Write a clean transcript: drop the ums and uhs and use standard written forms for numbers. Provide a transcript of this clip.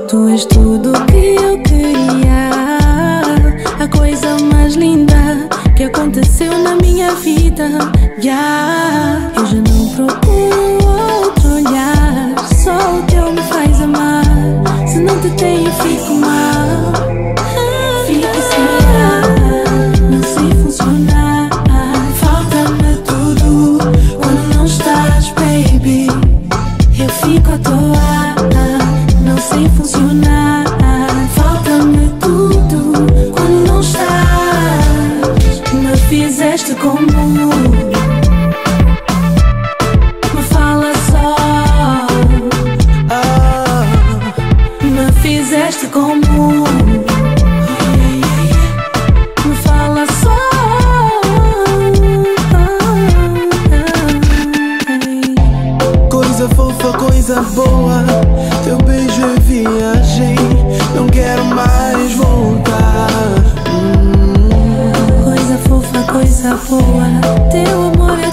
Tu és tudo que eu queria, a coisa mais linda que aconteceu na minha vida. Eu já não procuro outro olhar, só o teu me faz amar. Se não te tenho, fico mal. Fico sem ar, não sei funcionar. Falta-me tudo quando não estás, baby. Eu fico à toa, não sei funcionar. Falta-me tudo quando não estás. Me fizeste como me fala só. Me fizeste como me fala só. Coisa fofa, coisa boa, teu beijo é viagem, não quero mais voltar. Coisa fofa, coisa boa, teu amor é